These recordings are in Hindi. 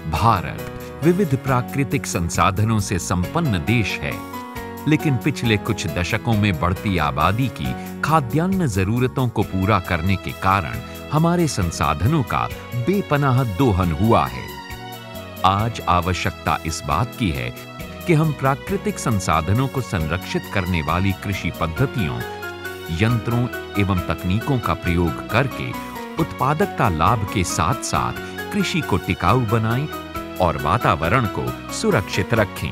भारत विविध प्राकृतिक संसाधनों से संपन्न देश है, लेकिन पिछले कुछ दशकों में बढ़ती आबादी की खाद्यान्न जरूरतों को पूरा करने के कारण हमारे संसाधनों का बेपनाह दोहन हुआ है। आज आवश्यकता इस बात की है कि हम प्राकृतिक संसाधनों को संरक्षित करने वाली कृषि पद्धतियों, यंत्रों एवं तकनीकों का प्रयोग करके उत्पादकता लाभ के साथ साथ कृषि को टिकाऊ बनाएं और वातावरण को सुरक्षित रखें।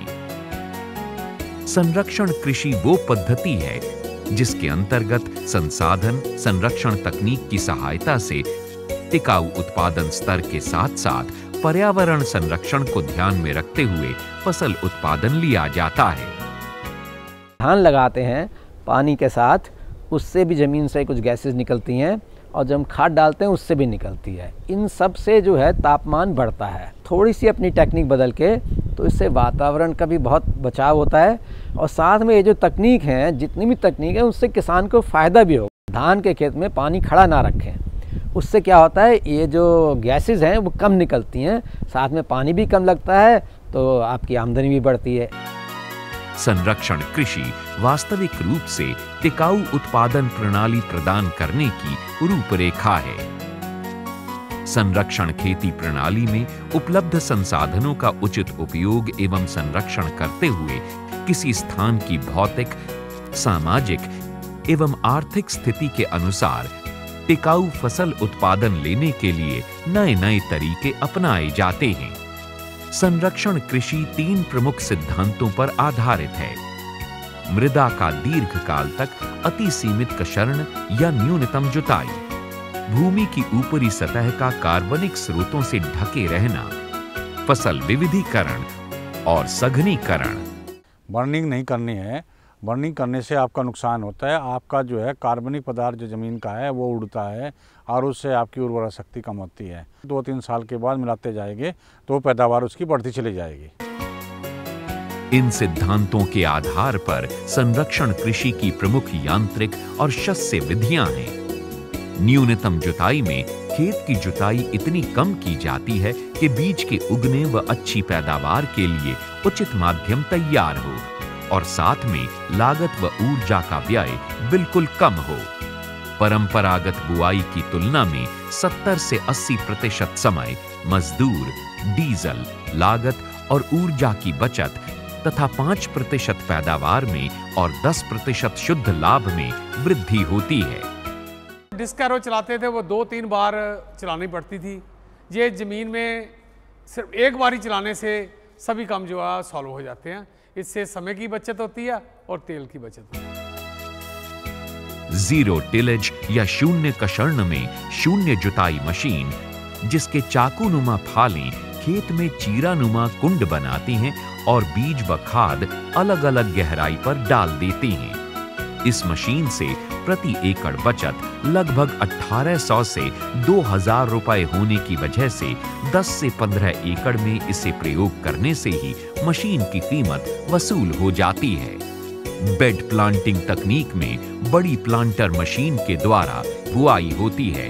संरक्षण कृषि वो पद्धति है जिसके अंतर्गत संसाधन संरक्षण तकनीक की सहायता से टिकाऊ उत्पादन स्तर के साथ साथ पर्यावरण संरक्षण को ध्यान में रखते हुए फसल उत्पादन लिया जाता है। धान लगाते हैं पानी के साथ, उससे भी ज़मीन से कुछ गैसेस निकलती हैं और जब हम खाद डालते हैं उससे भी निकलती है। इन सब से जो है तापमान बढ़ता है। थोड़ी सी अपनी टेक्निक बदल के तो इससे वातावरण का भी बहुत बचाव होता है और साथ में ये जो तकनीक है, जितनी भी तकनीक है, उससे किसान को फ़ायदा भी होगा। धान के खेत में पानी खड़ा ना रखें, उससे क्या होता है, ये जो गैसेस हैं वो कम निकलती हैं, साथ में पानी भी कम लगता है, तो आपकी आमदनी भी बढ़ती है। संरक्षण कृषि वास्तविक रूप से टिकाऊ उत्पादन प्रणाली प्रदान करने की रूपरेखा है। संरक्षण खेती प्रणाली में उपलब्ध संसाधनों का उचित उपयोग एवं संरक्षण करते हुए किसी स्थान की भौतिक, सामाजिक एवं आर्थिक स्थिति के अनुसार टिकाऊ फसल उत्पादन लेने के लिए नए-नए तरीके अपनाए जाते हैं। संरक्षण कृषि 3 प्रमुख सिद्धांतों पर आधारित है। मृदा का दीर्घकाल तक अति सीमित कशर्ण या न्यूनतम जुताई, भूमि की ऊपरी सतह का कार्बनिक स्रोतों से ढके रहना, फसल विविधीकरण और सघनीकरण। बर्निंग नहीं करनी है। बर्निंग करने से आपका नुकसान होता है। आपका जो है कार्बनिक पदार्थ जो ज़मीन का है वो उड़ता है और उससे आपकी उर्वरा शक्ति कम होती है। 2-3 साल के बाद मिलाते जाएंगे तो पैदावार उसकी बढ़ती चली जाएगी। इन सिद्धांतों के आधार पर संरक्षण कृषि की प्रमुख यांत्रिक और शस्य विधियां हैं। न्यूनतम जुताई में खेत की जुताई इतनी कम की जाती है कि बीज के उगने व अच्छी पैदावार के लिए उचित माध्यम तैयार हो और साथ में लागत व ऊर्जा का व्यय बिल्कुल कम हो। परंपरागत बुआई की तुलना में 70 से 80% समय मजदूर, डीजल, लागत और ऊर्जा की बचत तथा 5% पैदावार में और 10% शुद्ध लाभ में वृद्धि होती है। डिस्क एरो चलाते थे वो 2-3 बार चलानी पड़ती थी। ये ज़मीन में सिर्फ एक बार ही चलाने से सभी काम जो है सॉल्व हो जाते हैं। इससे समय की बचत होती है और तेल की बचत होती है। जीरो टिलेज या शून्य कशर्ण में शून्य जुताई मशीन, जिसके चाकूनुमा फालें खेत में चीरानुमा कुंड बनाती हैं और बीज व खाद अलग अलग गहराई पर डाल देती हैं। इस मशीन से प्रति एकड़ बचत लगभग 1800 से 2000 रुपए होने की वजह से 10 से 15 एकड़ में इसे प्रयोग करने से ही मशीन की कीमत वसूल हो जाती है। बेड प्लांटिंग तकनीक में बड़ी प्लांटर मशीन के द्वारा बुआई होती है।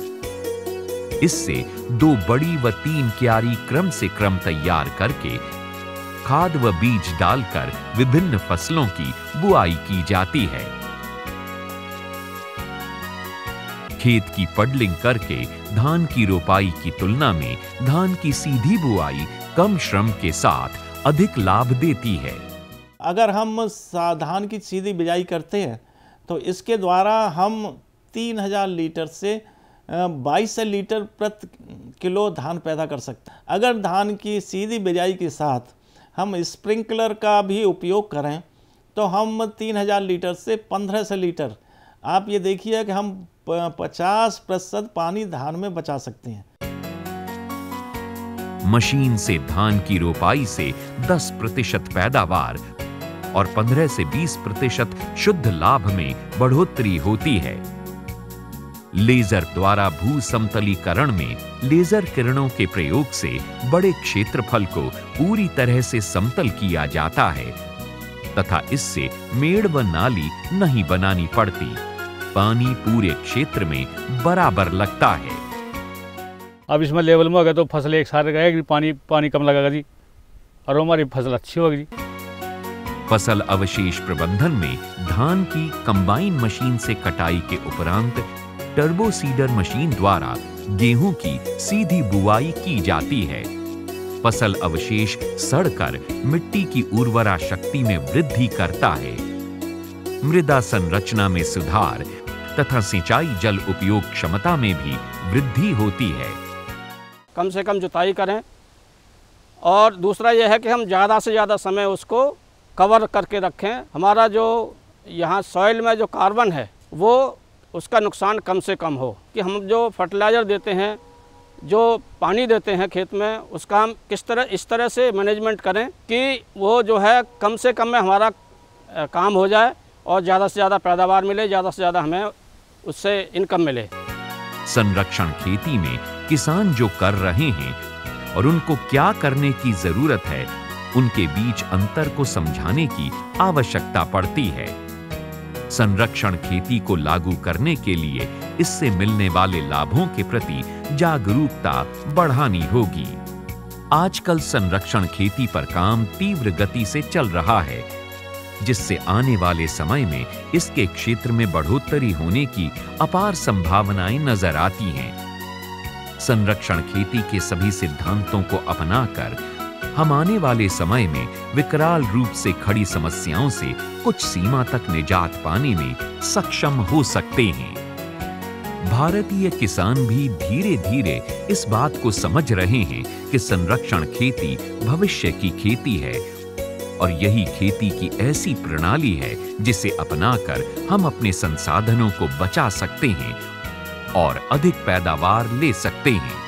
इससे 2 बड़ी व 3 क्यारी क्रम से क्रम तैयार करके खाद व बीज डालकर विभिन्न फसलों की बुआई की जाती है। खेत की पडलिंग करके धान की रोपाई की तुलना में धान की सीधी बुआई कम श्रम के साथ अधिक लाभ देती है। अगर हम धान की सीधी बिजाई करते हैं तो इसके द्वारा हम 3000 लीटर से 22 लीटर प्रति किलो धान पैदा कर सकते हैं। अगर धान की सीधी बिजाई के साथ हम स्प्रिंकलर का भी उपयोग करें तो हम 3000 लीटर से 1500 लीटर, आप ये देखिए कि हम 50% पानी धान में बचा सकते हैं। मशीन से धान की रोपाई से 10% पैदावार और 15 से 20% शुद्ध लाभ में बढ़ोतरी होती है। लेजर द्वारा भू समतलीकरण में लेजर किरणों के प्रयोग से बड़े क्षेत्रफल को पूरी तरह से समतल किया जाता है तथा इससे मेड़ व नाली नहीं बनानी पड़ती। पानी पूरे क्षेत्र में बराबर लगता है। अब इसमें लेवल में हो गया तो फसल एक साथ गएगी, पानी कम लगेगा जी, और हमारी फसल अच्छी होगी जी। फसल अवशेष प्रबंधन में धान की कंबाइन मशीन से कटाई के उपरांत टर्बो सीडर मशीन द्वारा गेहूं की सीधी बुआई की जाती है। फसल अवशेष सड़कर मिट्टी की उर्वरा शक्ति में वृद्धि करता है। मृदा संरचना में सुधार तथा सिंचाई जल उपयोग क्षमता में भी वृद्धि होती है। कम से कम जुताई करें, और दूसरा यह है कि हम ज़्यादा से ज़्यादा समय उसको कवर करके रखें। हमारा जो यहाँ सॉइल में जो कार्बन है वो उसका नुकसान कम से कम हो, कि हम जो फर्टिलाइज़र देते हैं, जो पानी देते हैं खेत में, उसका हम इस तरह से मैनेजमेंट करें कि वो जो है कम से कम में हमारा काम हो जाए और ज़्यादा से ज़्यादा पैदावार मिले, ज़्यादा से ज़्यादा हमें उससे इनकम मिले। संरक्षण खेती में किसान जो कर रहे हैं और उनको क्या करने की जरूरत है, उनके बीच अंतर को समझाने की आवश्यकता पड़ती है। संरक्षण खेती को लागू करने के लिए इससे मिलने वाले लाभों के प्रति जागरूकता बढ़ानी होगी। आजकल संरक्षण खेती पर काम तीव्र गति से चल रहा है, जिससे आने वाले समय में इसके क्षेत्र में बढ़ोतरी होने की अपार संभावनाएं नजर आती हैं। संरक्षण खेती के सभी सिद्धांतों को अपनाकर हम आने वाले समय में विकराल रूप से खड़ी समस्याओं से कुछ सीमा तक निजात पाने में सक्षम हो सकते हैं। भारतीय किसान भी धीरे धीरे इस बात को समझ रहे हैं कि संरक्षण खेती भविष्य की खेती है, और यही खेती की ऐसी प्रणाली है जिसे अपनाकर हम अपने संसाधनों को बचा सकते हैं और अधिक पैदावार ले सकते हैं।